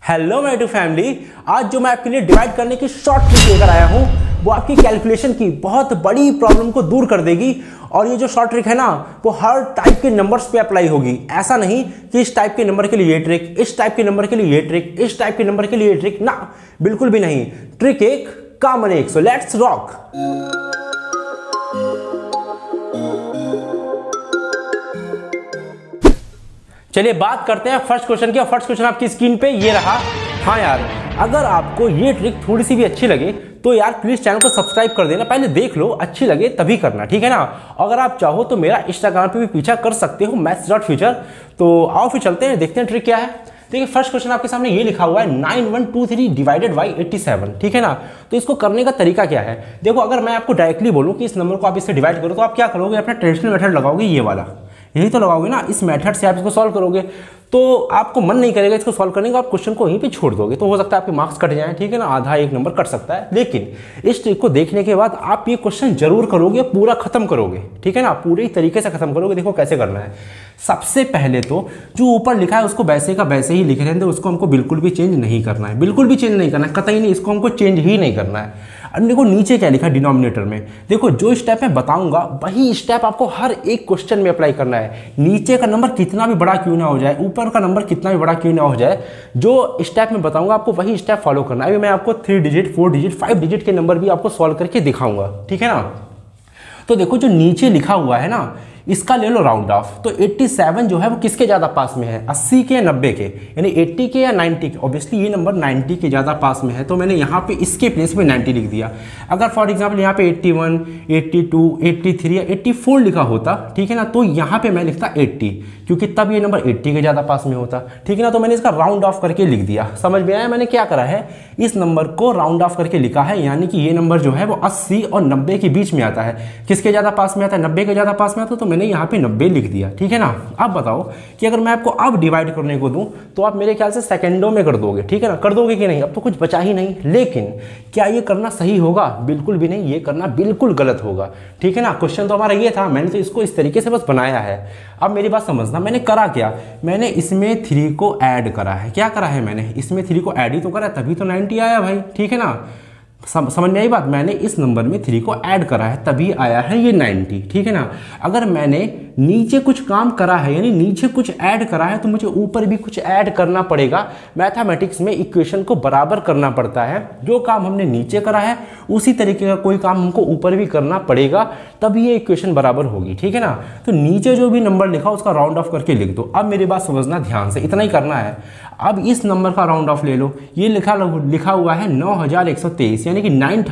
Hello my to family. आज जो मैं आपके लिए डिवाइड करने की शॉर्ट ट्रिक लेकर आया हूं वो आपकी कैलकुलेशन की बहुत बड़ी प्रॉब्लम को दूर कर देगी। और ये जो शॉर्ट ट्रिक है ना वो हर टाइप के नंबर्स पे अप्लाई होगी। ऐसा नहीं कि इस टाइप के नंबर के लिए ये ट्रिक, इस टाइप के नंबर के लिए ये ट्रिक, इस टाइप के नंबर के लिए ये ट्रिक, ना बिल्कुल भी नहीं। ट्रिक एक कॉमन एक। So let's rock. चलिए बात करते हैं फर्स्ट क्वेश्चन की। फर्स्ट क्वेश्चन आपकी स्क्रीन पे ये रहा। हाँ यार, अगर आपको ये ट्रिक थोड़ी सी भी अच्छी लगे तो यार प्लीज चैनल को सब्सक्राइब कर देना। पहले देख लो, अच्छी लगे तभी करना, ठीक है ना। अगर आप चाहो तो मेरा इंस्टाग्राम पे भी पीछा कर सकते हो, maths.future। तो आओ फिर चलते हैं, देखते हैं ट्रिक क्या है। देखिए फर्स्ट क्वेश्चन आपके सामने ये लिखा हुआ है 9123 डिवाइडेड बाई 87, ठीक है ना। तो इसको करने का तरीका क्या है, देखो अगर मैं आपको डायरेक्टली बोलूं कि इस नंबर को आप इससे डिवाइड करो तो आप क्या करोगे, अपना ट्रेडिशनल मेथड लगाओगे, ये वाला, यही तो लगाओगे ना। इस मेथड से आप इसको सॉल्व करोगे तो आपको मन नहीं करेगा इसको सॉल्व करने का, आप क्वेश्चन को यहीं पे छोड़ दोगे। तो हो सकता है आपके मार्क्स कट जाएं, ठीक है ना, आधा एक नंबर कट सकता है। लेकिन इस ट्रिक को देखने के बाद आप ये क्वेश्चन जरूर करोगे, पूरा खत्म करोगे, ठीक है ना, पूरे तरीके से खत्म करोगे। देखो कैसे करना है। सबसे पहले तो जो ऊपर लिखा है उसको वैसे का वैसे ही लिख रहे हैं, उसको हमको बिल्कुल भी चेंज नहीं करना है, बिल्कुल भी चेंज नहीं करना है, कतई नहीं, इसको हमको चेंज ही नहीं करना है। अब देखो नीचे क्या लिखा है डिनोमिनेटर में, देखो जो स्टेप मैं बताऊंगा वही स्टेप आपको हर एक क्वेश्चन में अप्लाई करना है। नीचे का नंबर कितना भी बड़ा क्यों ना हो जाए, ऊपर का नंबर कितना भी बड़ा क्यों ना हो जाए, जो स्टेप मैं बताऊंगा आपको वही स्टेप फॉलो करना है। अभी मैं आपको 3 डिजिट 4 डिजिट 5 डिजिट के नंबर भी आपको सॉल्व करके दिखाऊंगा, ठीक है ना। तो देखो जो नीचे लिखा हुआ है ना, इसका ले लो राउंड ऑफ। तो 87 जो है वो किसके ज़्यादा पास में है, 80 के या 90 के, यानी 80 के या 90 के। ऑब्वियसली ये नंबर 90 के ज़्यादा पास में है, तो मैंने यहाँ पे इसके प्लेस में 90 लिख दिया। अगर फॉर एग्जांपल यहाँ पे 81, 82, 83 या 84 लिखा होता, ठीक है ना, तो यहाँ पे मैं लिखता 80, क्योंकि तब ये नंबर 80 के ज़्यादा पास में होता, ठीक है ना। तो मैंने इसका राउंड ऑफ करके लिख दिया। समझ में आया मैंने क्या करा है, इस नंबर को राउंड ऑफ करके लिखा है, यानी कि ये नंबर जो है वो 80 और 90 के बीच में आता है। किसके ज़्यादा पास में आता है, 90 के ज़्यादा पास में आता है, तो मैंने यहाँ पे 90 लिख दिया, ठीक है ना। अब बताओ कि अगर मैं आपको अब डिवाइड करने को दूं तो आप मेरे ख्याल से सेकंडों में कर दोगे, ठीक है ना, कर दोगे कि नहीं, अब तो कुछ बचा ही नहीं। लेकिन क्या ये करना सही होगा, बिल्कुल भी नहीं, ये करना बिल्कुल गलत होगा, ठीक है ना। क्वेश्चन तो हमारा ये था, मैंने तो इसको इस तरीके से बस बनाया है। अब मेरी बात समझना, मैंने करा क्या, मैंने इसमें 3 को ऐड करा है। क्या करा है मैंने, इसमें 3 को ऐड ही तो करा, तभी तो 90 आया भाई, ठीक है ना। समझ में आई बात, मैंने इस नंबर में 3 को ऐड करा है तभी आया है ये 90, ठीक है ना। अगर मैंने नीचे कुछ काम करा है, यानी नीचे कुछ ऐड करा है, तो मुझे ऊपर भी कुछ ऐड करना पड़ेगा। मैथमेटिक्स में इक्वेशन को बराबर करना पड़ता है, जो काम हमने नीचे करा है उसी तरीके का कोई काम हमको ऊपर भी करना पड़ेगा, तभी ये इक्वेशन बराबर होगी, ठीक है ना। तो नीचे जो भी नंबर लिखा उसका राउंड ऑफ करके लिख दो। अब मेरी बात समझना ध्यान से, इतना ही करना है। अब इस नंबर का राउंड ऑफ ले लो, ये लिखा हुआ है 9123, यानी कि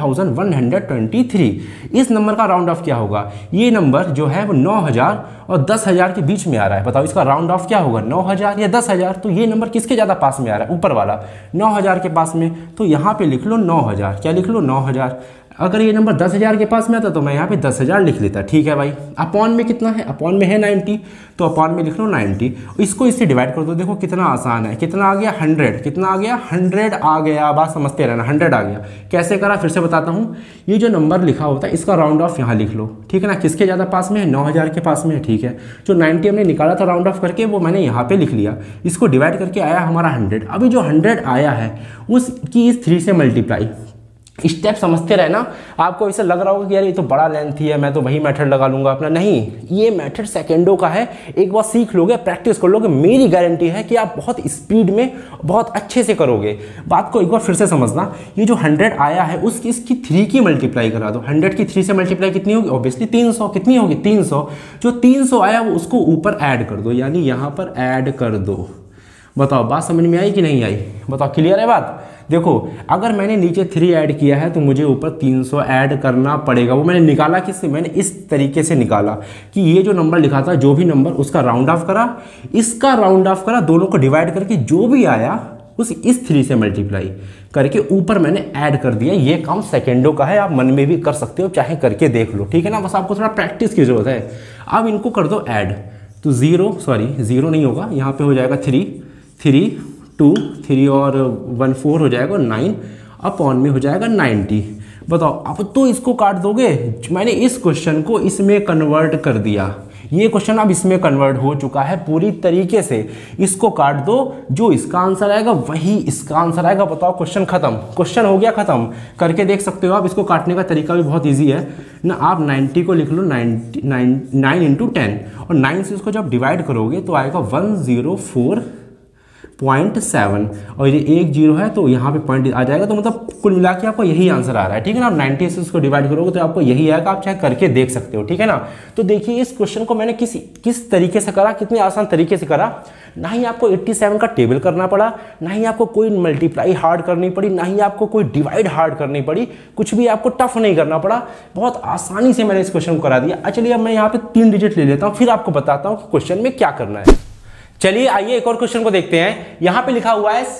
9123। इस नंबर का राउंड ऑफ क्या होगा, ये नंबर जो है वो 9000 और 10,000 के बीच में आ रहा है। बताओ इसका राउंड ऑफ क्या होगा, 9000 या 10,000। तो ये नंबर किसके ज़्यादा पास में आ रहा है, ऊपर वाला 9000 के पास में। तो यहाँ पे लिख लो 9000, क्या लिख लो 9000। अगर ये नंबर 10,000 के पास में आता तो मैं यहाँ पे 10,000 लिख लेता, ठीक है भाई। अपॉन में कितना है, अपॉन में है 90, तो अपॉन में लिख लो 90। इसको इससे डिवाइड कर दो, देखो कितना आसान है। कितना आ गया 100, कितना आ गया 100 आ गया। बात समझते रहना, 100 आ गया। कैसे करा फिर से बताता हूँ। ये जो नंबर लिखा होता है इसका राउंड ऑफ यहाँ लिख लो, ठीक है ना। किसके ज़्यादा पास में है, 9000 के पास में है, ठीक है। जो 90 हमने निकाला था राउंड ऑफ करके वो मैंने यहाँ पे लिख लिया। इसको डिवाइड करके आया हमारा 100। अभी जो 100 आया है उसकी इस 3 से मल्टीप्लाई। स्टेप समझते रहना। आपको ऐसा लग रहा होगा कि यार ये तो बड़ा लेंथी है, मैं तो वही मेथड लगा लूंगा अपना, नहीं, ये मेथड सेकंडों का है। एक बार सीख लोगे, प्रैक्टिस कर लोगे, मेरी गारंटी है कि आप बहुत स्पीड में बहुत अच्छे से करोगे। बात को एक बार फिर से समझना। ये जो 100 आया है इसकी 3 की मल्टीप्लाई करा दो। 100 की 3 से मल्टीप्लाई कितनी होगी, ऑब्वियसली 300। कितनी होगी 300। जो 300 आया वो उसको ऊपर ऐड कर दो, यानी यहाँ पर ऐड कर दो। बताओ बात समझ में आई कि नहीं आई, बताओ क्लियर है बात। देखो अगर मैंने नीचे 3 ऐड किया है तो मुझे ऊपर 300 ऐड करना पड़ेगा। वो मैंने निकाला किससे, मैंने इस तरीके से निकाला कि ये जो नंबर लिखा था, जो भी नंबर, उसका राउंड ऑफ करा, इसका राउंड ऑफ करा, दोनों को डिवाइड करके जो भी आया इस 3 से मल्टीप्लाई करके ऊपर मैंने ऐड कर दिया। ये काम सेकेंडों का है, आप मन में भी कर सकते हो, चाहे करके देख लो, ठीक है ना। बस आपको थोड़ा प्रैक्टिस की जरूरत है। अब इनको कर दो ऐड, तो 0 नहीं होगा, यहाँ पे हो जाएगा 3 2 3 और 1 4 हो जाएगा 9, अपॉन में हो जाएगा 90। बताओ अब तो इसको काट दोगे। मैंने इस क्वेश्चन को इसमें कन्वर्ट कर दिया, ये क्वेश्चन अब इसमें कन्वर्ट हो चुका है पूरी तरीके से। इसको काट दो, जो इसका आंसर आएगा वही इसका आंसर आएगा। बताओ, क्वेश्चन खत्म, क्वेश्चन हो गया खत्म। करके देख सकते हो आप। इसको काटने का तरीका भी बहुत ईजी है ना। आप 90 को लिख लो 9 इंटू 10 और 9 से इसको जब डिवाइड करोगे तो आएगा 104.7 और ये 1 0 है तो यहाँ पे पॉइंट आ जाएगा। तो मतलब कुल मिला के आपको यही आंसर आ रहा है, ठीक है ना। आप 90 से उसको डिवाइड करोगे तो आपको यही आएगा। आप चाहे करके देख सकते हो, ठीक है ना। तो देखिए इस क्वेश्चन को मैंने किस तरीके से करा, कितने आसान तरीके से करा। ना ही आपको 87 का टेबल करना पड़ा, ना ही आपको कोई मल्टीप्लाई हार्ड करनी पड़ी, ना ही आपको कोई डिवाइड हार्ड करनी पड़ी, कुछ भी आपको टफ नहीं करना पड़ा। बहुत आसानी से मैंने इस क्वेश्चन को करा दिया। चलिए अब मैं यहाँ पे 3 डिजिट ले लेता हूँ, फिर आपको बताता हूँ कि क्वेश्चन में क्या करना है। चलिए आइए एक और क्वेश्चन को देखते हैं। यहां पे लिखा हुआ है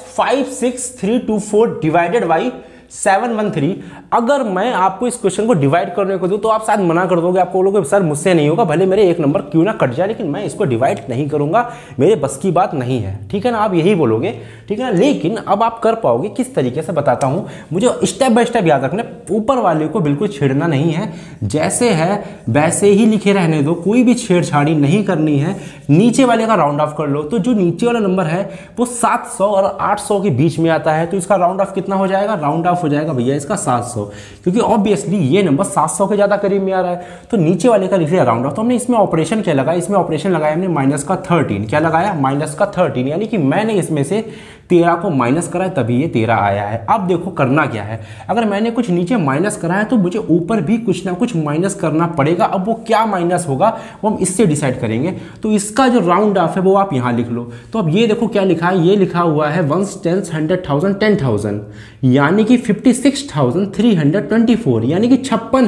56324 डिवाइडेड बाई 713। अगर मैं आपको इस क्वेश्चन को डिवाइड करने को दूं तो आप शायद मना कर दोगे, आपको बोलोगे सर मुझसे नहीं होगा, भले मेरे एक नंबर क्यों ना कट जाए, लेकिन मैं इसको डिवाइड नहीं करूंगा, मेरे बस की बात नहीं है, ठीक है ना। आप यही बोलोगे, ठीक है ना। लेकिन अब आप कर पाओगे किस तरीके से बताता हूं। मुझे स्टेप बाय स्टेप याद रखना, ऊपर वाले को बिल्कुल छेड़ना नहीं है, जैसे है वैसे ही लिखे रहने दो, कोई भी छेड़छाड़ी नहीं करनी है। नीचे वाले का राउंड ऑफ कर लो, तो जो नीचे वाला नंबर है वो 700 और 800 के बीच में आता है, तो इसका राउंड ऑफ कितना हो जाएगा, राउंड ऑफ हो जाएगा भैया इसका 700, क्योंकि ऑब्वियसली ये नंबर 700 के ज्यादा करीब में आ रहा है। तो नीचे वाले का लिख लिया राउंड ऑफ। तो हमने इसमें ऑपरेशन क्या लगाया, इसमें ऑपरेशन लगाया हमने माइनस का 13। क्या लगाया, माइनस का 13, यानी कि मैंने इसमें से 13 को माइनस करा है तभी ये 13 आया है। अब देखो करना क्या है, अगर मैंने कुछ नीचे माइनस करा है तो मुझे ऊपर भी कुछ ना कुछ माइनस करना पड़ेगा। अब वो क्या माइनस होगा वो हम इससे डिसाइड करेंगे। तो इसका जो राउंड ऑफ है वो आप यहाँ लिख लो। तो अब ये देखो क्या लिखा है, ये लिखा हुआ है 1 10 100,000 10,000, यानी कि 56,324, यानी कि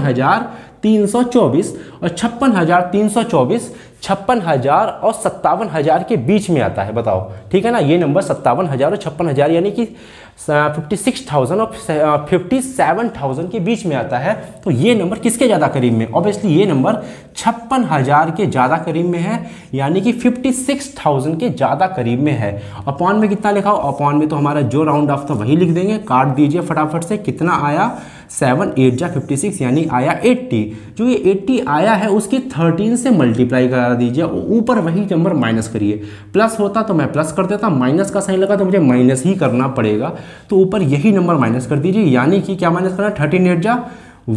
56,324 और 56,324 56,000 और 57,000 के बीच में आता है। बताओ, ठीक है ना। ये नंबर 57,000 और 56,000 यानी कि 56,000 और 57,000 के बीच में आता है। तो ये नंबर किसके ज़्यादा करीब में, ऑब्वियसली ये नंबर 56,000 के ज़्यादा करीब में है, यानी कि 56,000 के ज़्यादा करीब में है। अपॉन में कितना लिखा हो, अपॉन में तो हमारा जो राउंड ऑफ था वही लिख देंगे। काट दीजिए फटाफट से, कितना आया 7 8 जा 56, यानी आया 80। जो ये 80 आया है उसकी 13 से मल्टीप्लाई करा दीजिए, ऊपर वही नंबर माइनस करिए। प्लस होता तो मैं प्लस कर देता, माइनस का साइन लगा तो मुझे माइनस ही करना पड़ेगा, तो ऊपर यही नंबर माइनस कर दीजिए। यानी कि क्या माइनस करना, 13 8 जा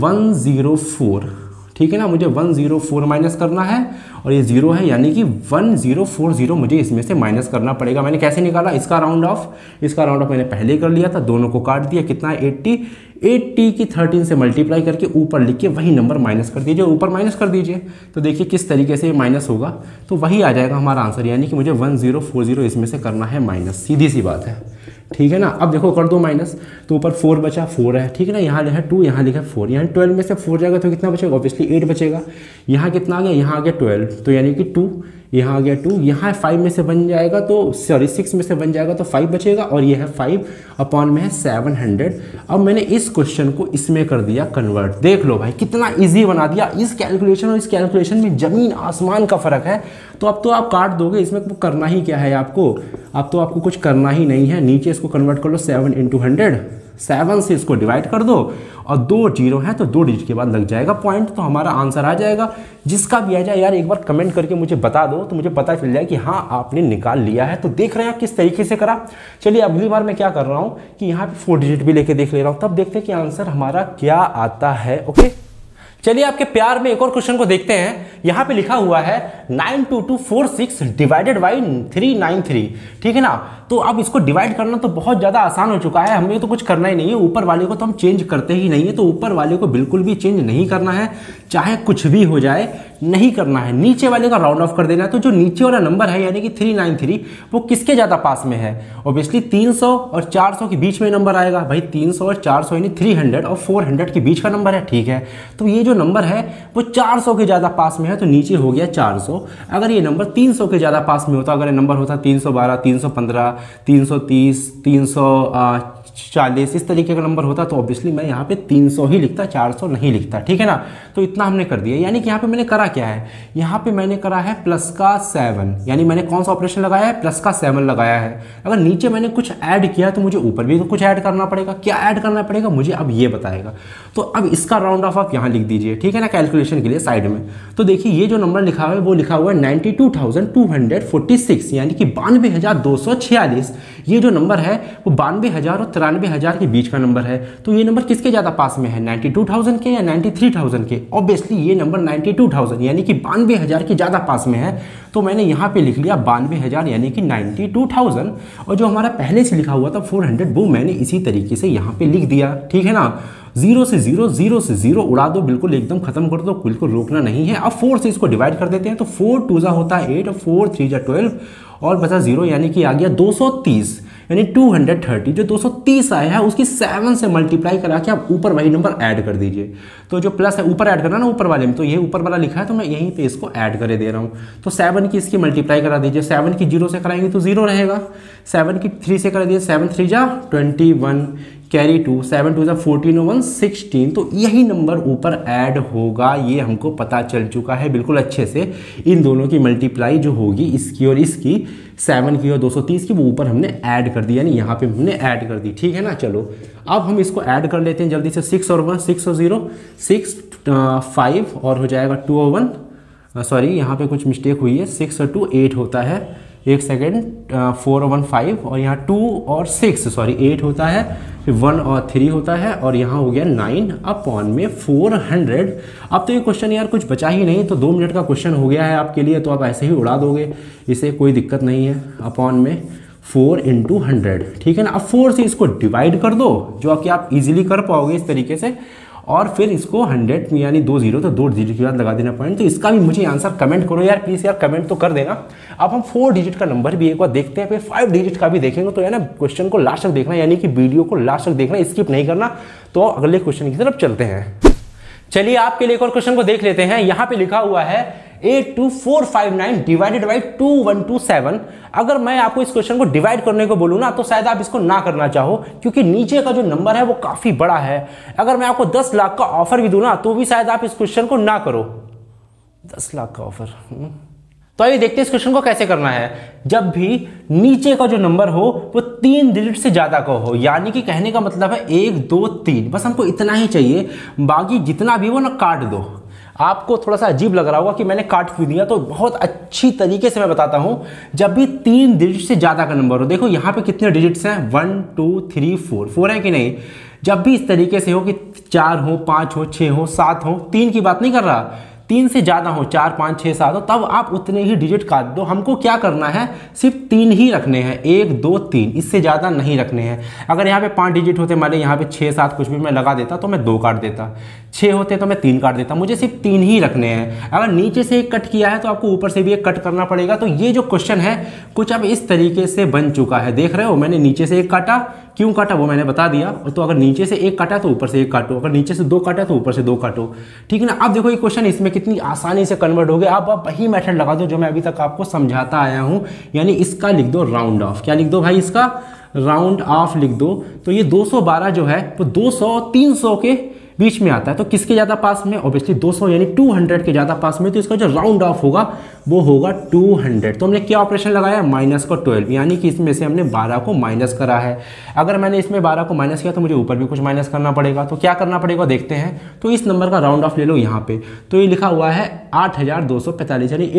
104, ठीक है ना। मुझे 104 माइनस करना है और ये 0 है, यानी कि 1040 मुझे इसमें से माइनस करना पड़ेगा। मैंने कैसे निकाला, इसका राउंड ऑफ, इसका राउंड ऑफ मैंने पहले कर लिया था, दोनों को काट दिया। कितना है 80 की 13 से मल्टीप्लाई करके ऊपर लिख के वही नंबर माइनस कर दीजिए, ऊपर माइनस कर दीजिए। तो देखिए किस तरीके से माइनस होगा, तो वही आ जाएगा हमारा आंसर, यानी कि मुझे 1040 इसमें से करना है माइनस, सीधी सी बात है, ठीक है ना। अब देखो कर दो माइनस, तो ऊपर 4 बचा, 4 है, ठीक है ना। यहाँ लिखा 2, यहाँ लिखा 4, यहाँ 12 में से 4 जाएगा तो कितना बचेगा, ऑब्वियसली 8 बचेगा। यहाँ कितना आ गया, यहाँ आ गया 12, तो यानी कि 2, यहाँ आ गया 2, यहाँ 5 में से बन जाएगा तो सॉरी 6 में से बन जाएगा तो 5 बचेगा, और ये है 5 अपॉन में है 700। अब मैंने इस क्वेश्चन को इसमें कर दिया कन्वर्ट। देख लो भाई कितना इजी बना दिया। इस कैलकुलेशन और इस कैलकुलेशन में ज़मीन आसमान का फ़र्क है। तो अब तो आप काट दोगे, इसमें करना ही क्या है आपको, अब तो आपको कुछ करना ही नहीं है। नीचे इसको कन्वर्ट कर लो 7 × 100, 7 से इसको डिवाइड कर दो और 2 0 है तो 2 डिजिट के बाद लग जाएगा पॉइंट, तो हमारा आंसर आ जाएगा। जिसका भी आ जाए यार एक बार कमेंट करके मुझे बता दो, तो मुझे पता चल जाए कि हाँ आपने निकाल लिया है। तो देख रहे हैं आप किस तरीके से करा। चलिए अगली बार मैं क्या कर रहा हूँ कि यहाँ पे 4 डिजिट भी लेके देख ले रहा हूँ, तब देखते हैं कि आंसर हमारा क्या आता है। ओके, चलिए आपके प्यार में एक और क्वेश्चन को देखते हैं। यहाँ पे लिखा हुआ है 92246 डिवाइडेड बाई 393, ठीक है ना। तो अब इसको डिवाइड करना तो बहुत ज़्यादा आसान हो चुका है, हमें तो कुछ करना ही नहीं है। ऊपर वाले को तो हम चेंज करते ही नहीं है, तो ऊपर वाले को बिल्कुल भी चेंज नहीं करना है, चाहे कुछ भी हो जाए नहीं करना है। नीचे वाले का राउंड ऑफ कर देना है। तो जो नीचे वाला नंबर है यानी कि 393 वो किसके ज़्यादा पास में है, ऑब्वियसली 300 और 400 के बीच में नंबर आएगा भाई। 300 और 400 यानी 300 और 400 के बीच का नंबर है, ठीक है। तो ये जो नंबर है वो 400 के ज़्यादा पास में है, तो नीचे हो गया 400। अगर ये नंबर 300 के ज़्यादा पास में होता, अगर ये नंबर होता 312 315 330, 340 इस तरीके का नंबर होता तो ऑब्वियसली मैं यहाँ पे 300 ही लिखता, 400 नहीं लिखता, ठीक है ना। तो इतना हमने कर दिया, यानी कि यहाँ पे मैंने करा क्या है, यहाँ पे मैंने करा है प्लस का 7, यानी मैंने कौन सा ऑपरेशन लगाया है, प्लस का 7 लगाया है। अगर नीचे मैंने कुछ ऐड किया तो मुझे ऊपर भी तो कुछ ऐड करना पड़ेगा। क्या ऐड करना पड़ेगा मुझे अब ये बताएगा। तो अब इसका राउंड ऑफ आप यहाँ लिख दीजिए, ठीक है ना, कैलकुलेशन के लिए साइड में। तो देखिए ये जो नंबर लिखा हुआ है वो लिखा हुआ है 92,246, यानी कि 92,246। ये जो नंबर है वो 92,000 और 93,000 के बीच का नंबर है। तो ये नंबर किसके ज़्यादा पास में है, 92,000 के या 93,000 के? ऑब्वियसली ये नंबर 92,000 यानी कि 92,000 के ज़्यादा पास में है। तो मैंने यहाँ पे लिख लिया 92,000 यानी कि 92,000, और जो हमारा पहले से लिखा हुआ था 400 वो मैंने इसी तरीके से यहाँ पे लिख दिया, ठीक है ना। 0 से 0, 0 से 0 उड़ा दो, बिल्कुल एकदम खत्म कर दो, बिल्कुल रोकना नहीं है। अब 4 से इसको डिवाइड कर देते हैं, तो 4 2 जा होता है 8 और 4 3 जा 12 और बचा 0, यानी कि आ गया 230, यानी 230। जो 230 आया है उसकी 7 से मल्टीप्लाई करा के आप ऊपर वही नंबर ऐड कर दीजिए। तो जो प्लस है ऊपर ऐड करना ना, ऊपर वाले में, तो ये ऊपर वाला लिखा है तो मैं यहीं पे इसको ऐड करे दे रहा हूँ। तो 7 की इसकी मल्टीप्लाई करा दीजिए, 7 की 0 से कराएंगे तो 0 रहेगा, 7 की 3 से करा दीजिए, 7 3 जा 21, कैरी 2, 7 2 जा 14 और 1 16। तो यही नंबर ऊपर ऐड होगा, ये हमको पता चल चुका है बिल्कुल अच्छे से। इन दोनों की मल्टीप्लाई जो होगी, इसकी और इसकी, 7 की और 230 की, वो ऊपर हमने ऐड कर दी, यानी यहाँ पे हमने ऐड कर दी, ठीक है ना। चलो अब हम इसको ऐड कर लेते हैं जल्दी से। 6 और 1, 6 और 0, 6 5 और हो जाएगा 2 और 1, सॉरी यहाँ पे कुछ मिस्टेक हुई है, 6 और 2 8 होता है, एक सेकेंड, 4 और 1 5 और यहाँ 2 और 6 सॉरी 8 होता है, फिर 1 और 3 होता है और यहाँ हो गया 9 अपॉन में 400। अब तो ये क्वेश्चन यार कुछ बचा ही नहीं, तो 2 मिनट का क्वेश्चन हो गया है आपके लिए, तो आप ऐसे ही उड़ा दोगे, इसे कोई दिक्कत नहीं है। अपॉन में 4 × 100, ठीक है ना। अब 4 से इसको डिवाइड कर दो, जो कि आप इजीली कर पाओगे इस तरीके से, और फिर इसको 100 में यानी 2 0 तो 2 डिजिट के बाद लगा देना पॉइंट। तो इसका भी मुझे आंसर कमेंट करो यार, प्लीज़ यार कमेंट तो कर देना। अब हम 4 डिजिट का नंबर भी एक बार देखते हैं, फिर 5 डिजिट का भी देखेंगे। तो है ना, क्वेश्चन को लास्ट तक देखना, यानी कि वीडियो को लास्ट तक देखना, स्किप नहीं करना। तो अगले क्वेश्चन की तरफ चलते हैं। चलिए आपके लिए एक और क्वेश्चन को देख लेते हैं। यहाँ पे लिखा हुआ है 82459 डिवाइडेड बाई 2127। अगर मैं आपको इस क्वेश्चन को डिवाइड करने को बोलूं ना, तो शायद आप इसको ना करना चाहो, क्योंकि नीचे का जो नंबर है वो काफी बड़ा है। अगर मैं आपको 10 लाख का ऑफर भी दूं ना, तो भी शायद आप इस क्वेश्चन को ना करो। 10 लाख का ऑफर, तो आइए देखते हैं इस क्वेश्चन को कैसे करना है। जब भी नीचे का जो नंबर हो वो 3 डिजिट से ज्यादा का हो, यानी कि कहने का मतलब है 1 2 3, बस हमको इतना ही चाहिए, बाकी जितना भी वो ना काट दो। आपको थोड़ा सा अजीब लग रहा होगा कि मैंने काट क्यों दिया, तो बहुत अच्छी तरीके से मैं बताता हूं। जब भी 3 डिजिट से ज्यादा का नंबर हो, देखो यहाँ पे कितने डिजिट्स हैं, 1 2 3 4 है कि नहीं। जब भी इस तरीके से हो कि 4 हो 5 हो 6 हो 7 हो, 3 की बात नहीं कर रहा, 3 से ज्यादा हो 4 5 6 7 हो, तब आप उतने ही डिजिट काट दो। हमको क्या करना है, सिर्फ 3 ही रखने हैं, 1 2 3, इससे ज्यादा नहीं रखने हैं। अगर यहाँ पे 5 डिजिट होते, मान लीजिए यहाँ पे 6 7 कुछ भी मैं लगा देता तो मैं 2 काट देता, 6 होते तो मैं 3 काट देता। मुझे सिर्फ 3 ही रखने हैं। अगर नीचे से एक कट किया है तो आपको ऊपर से भी एक कट करना पड़ेगा। तो ये जो क्वेश्चन है कुछ अब इस तरीके से बन चुका है, देख रहे हो, मैंने नीचे से एक काटा, क्यों काटा वो मैंने बता दिया। तो अगर नीचे से एक काटा तो ऊपर से एक काटो, अगर नीचे से 2 काटा तो ऊपर से 2 काटो, ठीक है ना। अब देखो ये क्वेश्चन इसमें कितनी आसानी से कन्वर्ट हो गया। आप वही मेथड लगा दो जो मैं अभी तक आपको समझाता आया हूं, यानी इसका लिख दो राउंड ऑफ। क्या लिख दो भाई, इसका राउंड ऑफ लिख दो। तो ये 212 जो है वो 200 300 के बीच में आता है। तो किसके ज्यादा पास में, ऑब्वियसली 200 यानी 200 के ज्यादा पास में। तो इसका जो राउंड ऑफ होगा वो होगा 200। तो हमने क्या ऑपरेशन लगाया, माइनस का 12, यानी कि इसमें से हमने 12 को माइनस करा है। अगर मैंने इसमें 12 को माइनस किया तो मुझे ऊपर भी कुछ माइनस करना पड़ेगा। तो क्या करना पड़ेगा देखते हैं। तो इस नंबर का राउंड ऑफ ले लो यहाँ पे। तो ये लिखा हुआ है 8245 यानी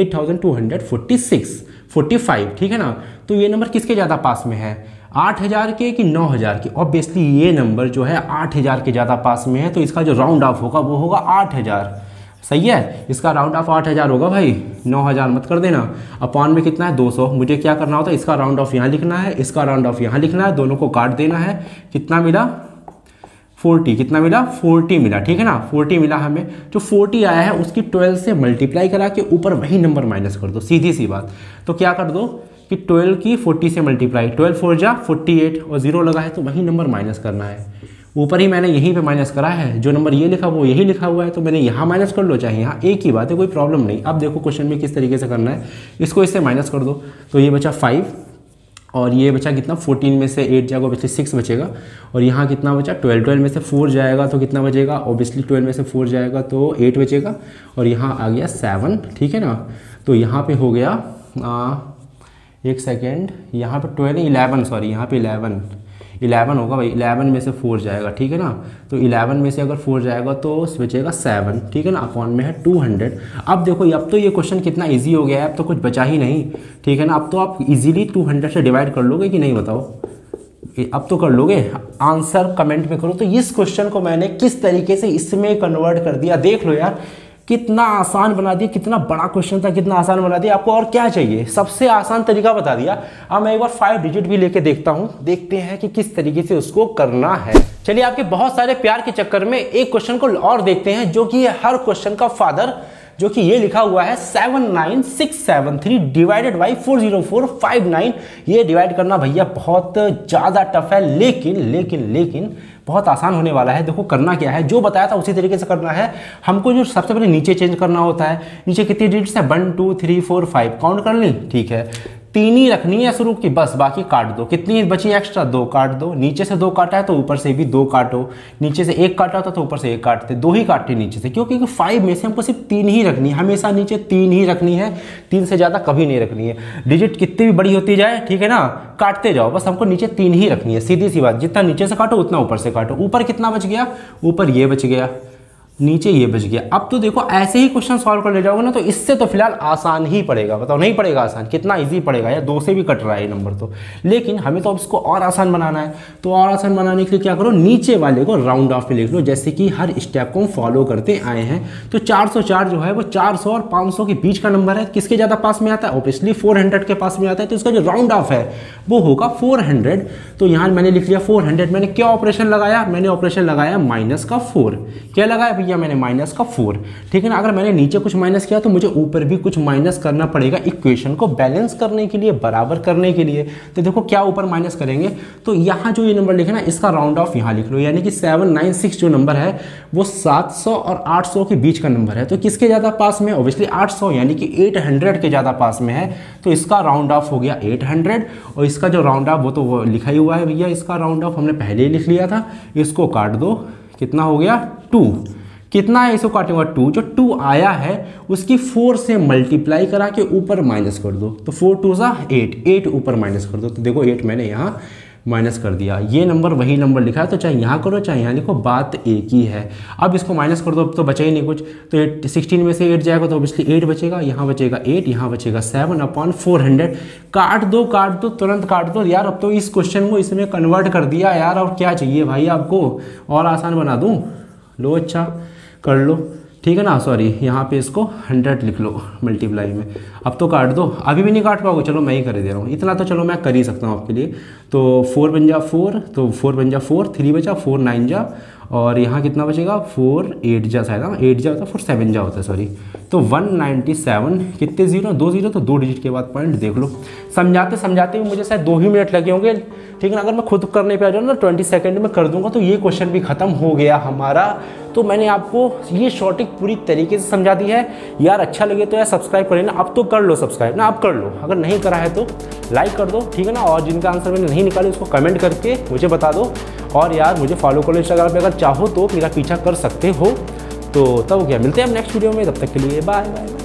8246 ठीक है ना। तो ये नंबर किसके ज्यादा पास में है, 8000 के कि 9000 के। ऑब्वियसली ये नंबर जो है 8000 के ज़्यादा पास में है। तो इसका जो राउंड ऑफ होगा वो होगा 8000। सही है, इसका राउंड ऑफ 8000 होगा भाई, 9000 मत कर देना। अपॉन में कितना है 200। मुझे क्या करना होता है, इसका राउंड ऑफ यहाँ लिखना है, इसका राउंड ऑफ यहाँ लिखना है, दोनों को काट देना है। कितना मिला 40, कितना मिला 40 मिला, ठीक है ना। 40 मिला हमें। जो 40 आया है उसकी 12 से मल्टीप्लाई करा के ऊपर वही नंबर माइनस कर दो, सीधी सी बात। तो क्या कर दो कि 12 की 40 से मल्टीप्लाई, 12 4 जा 48 और 0 लगा है तो वही नंबर माइनस करना है। ऊपर ही मैंने यहीं पे माइनस करा है, जो नंबर ये लिखा वो यही लिखा हुआ है, तो मैंने यहाँ माइनस कर लो चाहे यहाँ, एक ही बात है, कोई प्रॉब्लम नहीं। अब देखो क्वेश्चन में किस तरीके से करना है, इसको इससे माइनस कर दो। तो ये बचा 5 और ये बचा कितना 14 में से 8 जाएगा ऑब्वियसली 6 बचेगा। और यहाँ कितना बचा 12 में से 4 जाएगा तो कितना बचेगा ऑब्वियसली 12 में से 4 जाएगा तो 8 बचेगा। और यहाँ आ गया 7, ठीक है ना। तो यहाँ पे हो गया एक सेकेंड, यहाँ पे 11 सॉरी, यहाँ पे 11 होगा भाई, 11 में से 4 जाएगा, ठीक है ना। तो 11 में से अगर 4 जाएगा तो बचेगा 7, ठीक है ना, अपॉन में है 200। अब देखो अब तो ये क्वेश्चन कितना इजी हो गया है, अब तो कुछ बचा ही नहीं, ठीक है ना। अब तो आप इजीली 200 से डिवाइड कर लोगे कि नहीं बताओ, अब तो कर लोगे। आंसर कमेंट में करो। तो इस क्वेश्चन को मैंने किस तरीके से इसमें कन्वर्ट कर दिया, देख लो यार, कितना आसान बना दिया, कितना बड़ा क्वेश्चन था, कितना आसान बना दिया। आपको और क्या चाहिए, सबसे आसान तरीका बता दिया। अब मैं एक बार 5 डिजिट भी लेके देखता हूं, देखते हैं कि किस तरीके से उसको करना है। चलिए आपके बहुत सारे प्यार के चक्कर में एक क्वेश्चन को और देखते हैं, जो कि हर क्वेश्चन का फादर, जो कि ये लिखा हुआ है 79673 डिवाइडेड बाई 40459। ये डिवाइड करना भैया बहुत ज़्यादा टफ है, लेकिन बहुत आसान होने वाला है। देखो करना क्या है, जो बताया था उसी तरीके से करना है। हमको जो सबसे पहले नीचे चेंज करना होता है, नीचे कितनी डिजिट्स है 1 2 3 4 5 काउंट कर ली, ठीक है। 3 ही रखनी है शुरू की, बस बाकी काट दो। कितनी बची एक्स्ट्रा, 2 काट दो। नीचे से 2 काटा है तो ऊपर से भी 2 काटो, नीचे से 1 काटा था तो ऊपर से 1 काटते, 2 ही काटते नीचे से, क्योंकि 5 में से हमको सिर्फ 3 ही रखनी है, हमेशा नीचे 3 ही रखनी है, 3 से ज़्यादा कभी नहीं रखनी है। डिजिट कितनी भी बड़ी होती जाए, ठीक है ना, काटते जाओ, बस हमको नीचे 3 ही रखनी है, सीधी सी बात। जितना नीचे से काटो उतना ऊपर से काटो। ऊपर कितना बच गया, ऊपर ये बच गया, नीचे ये बच गया। अब तो देखो ऐसे ही क्वेश्चन सॉल्व कर ले जाओगे ना, तो इससे तो फिलहाल आसान ही पड़ेगा, बताओ नहीं पड़ेगा आसान, कितना इजी पड़ेगा यार, 2 से भी कट रहा है ये नंबर तो। लेकिन हमें तो अब इसको और आसान बनाना है, तो और आसान बनाने के लिए क्या करो, नीचे वाले को राउंड ऑफ में लिख लो, जैसे कि हर स्टेप को हम फॉलो करते आए हैं। तो 404 जो है वो 400 और 500 के बीच का नंबर है। किसके ज़्यादा पास में आता है, ऑब्वियसली 400 के पास में आता है, तो इसका जो राउंड ऑफ है वो होगा 400। तो यहाँ मैंने लिख लिया 400। मैंने क्या ऑपरेशन लगाया, मैंने ऑपरेशन लगाया माइनस का 4। क्या लगाया भैया, मैंने माइनस का 4, ठीक है ना। अगर मैंने नीचे कुछ माइनस किया तो मुझे ऊपर भी कुछ माइनस करना पड़ेगा, इक्वेशन को बैलेंस करने के लिए, बराबर करने के लिए। तो देखो क्या ऊपर माइनस करेंगे, तो यहाँ जो ये नंबर लिखे ना, इसका राउंड ऑफ यहाँ लिख लो, यानी कि 796 जो नंबर है वो 700 और 800 के बीच का नंबर है। तो किसके ज़्यादा पास में, ऑब्वियसली 800, यानी कि 800 के ज़्यादा पास में है, तो इसका राउंड ऑफ हो गया 800। और इसका जो राउंड ऑफ वो तो वो लिखा ही हुआ है भैया, इसका राउंड ऑफ हमने पहले ही लिख लिया था। इसको काट दो, कितना हो गया 2। कितना है, इसको काटूंगा 2, जो 2 आया है उसकी 4 से मल्टीप्लाई करा के ऊपर माइनस कर दो, तो 4 2 सा 8 ऊपर माइनस कर दो। तो देखो 8 मैंने यहाँ माइनस कर दिया। ये नंबर वही नंबर लिखा है, तो चाहे यहाँ करो चाहे यहाँ लिखो, बात एक ही है। अब इसको माइनस कर दो, अब तो बचा ही नहीं कुछ, तो 16 में से 8 जाएगा तो ऑब्वियसली 8 बचेगा, यहाँ बचेगा 8, यहाँ बचेगा 7 अपॉन 400। काट दो तुरंत काट दो यार। अब तो इस क्वेश्चन को इसमें कन्वर्ट कर दिया यार, और क्या चाहिए भाई आपको, और आसान बना दूँ, लो अच्छा कर लो, ठीक है ना। सॉरी यहाँ पे इसको 100 लिख लो मल्टीप्लाई में। अब तो काट दो, अभी भी नहीं काट पाओगे, चलो मैं ही कर दे रहा हूँ, इतना तो चलो मैं कर ही सकता हूँ आपके लिए। तो 4 बन जा 4, तो 4 बन जा 4, 3 बचा, 4 9 जा, और यहाँ कितना बचेगा 4 8 जा, शायद 8 जा होता है, 4 7 जा होता है, सॉरी। तो 197, कितने जीरो, 2 जीरो, तो 2 डिजिट के बाद पॉइंट देख लो। समझाते भी मुझे शायद 2 ही मिनट लगे होंगे, ठीक है ना। अगर मैं खुद करने पे आ जाऊँ ना 20 सेकंड में कर दूंगा, तो ये क्वेश्चन भी खत्म हो गया हमारा। तो मैंने आपको ये शॉर्टिक पूरी तरीके से समझा दी है यार। अच्छा लगे तो यार सब्सक्राइब कर लेना, अब तो कर लो सब्सक्राइब ना, अब कर लो। अगर नहीं करा है तो लाइक कर दो, ठीक है ना। और जिनका आंसर मैंने नहीं निकाले उसको कमेंट करके मुझे बता दो। और यार मुझे फॉलो कर लो इंस्टाग्राम पे, अगर चाहो तो मेरा पीछा कर सकते हो। तो तब क्या, मिलते हैं हम नेक्स्ट वीडियो में, तब तक के लिए बाय बाय।